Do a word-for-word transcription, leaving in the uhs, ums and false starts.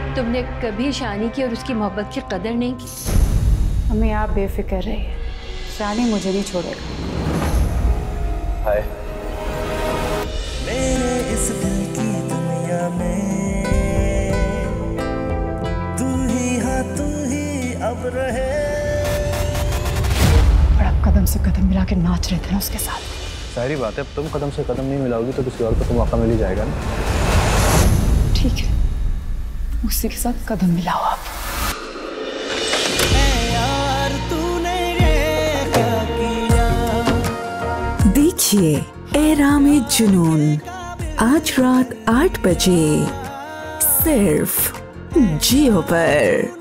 तुमने कभी शानी की और उसकी मोहब्बत की कदर नहीं की। हमें आप बेफिक्र रहिए, शानी मुझे नहीं छोड़ेगा। हाय। मेरे इस दिल की दुनिया में तू ही हाँ तू ही अब रहे। और अब कदम से कदम मिला के नाच रहे थे ना उसके साथ। सारी बात है, तुम कदम से कदम नहीं मिलाओगी तो किसी और को तो मौका मिल ही जाएगा ना। ठीक है, उसी के साथ कदम मिलाओ आप। यार तूने ये क्या किया। देखिए एहराम-ए जुनून आज रात आठ बजे सिर्फ जियो पर।